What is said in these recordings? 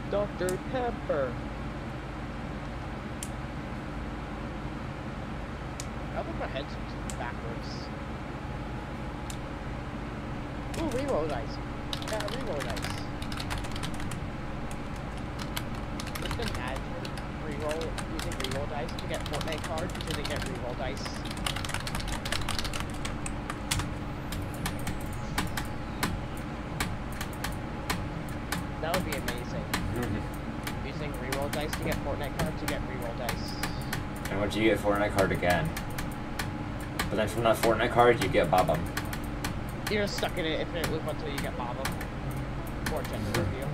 Dr. Pepper. I think my head's backwards. Ooh, reroll dice. Yeah, reroll dice. Just imagine using reroll dice to get Fortnite cards until they get reroll dice. That would be amazing. Using reroll dice to get Fortnite cards to get reroll dice. And once you get a Fortnite card again. But then from that Fortnite card, you get Bob-Em. You're just stuck in an infinite loop until you get Bob-Em. Or gender reveal.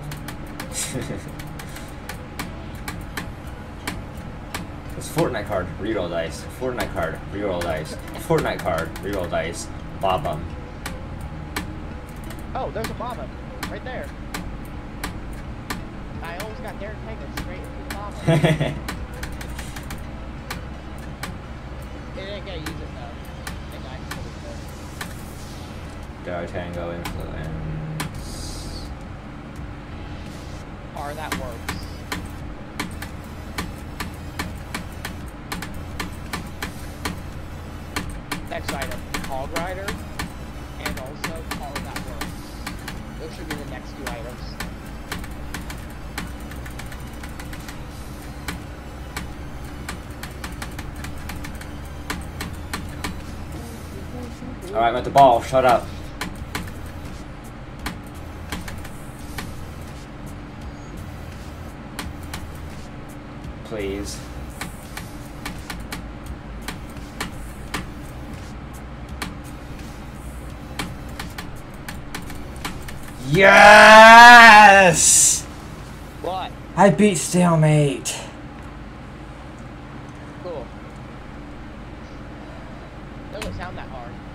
It's Fortnite card, reroll dice. Fortnite card, reroll dice. Fortnite card, reroll dice. Bob-Em. Oh, there's a Bob-Em. Right there. I always got Derek Hagan straight into the Bob-Em. It didn't get used though. It got fully good. Dar Tango influence. Or that works. Next item, Hog Rider, and also Car That Works. Those should be the next two items. Alright, I'm at the ball, shut up. Please. Yes! What? I beat stalemate. Cool. Doesn't sound that hard.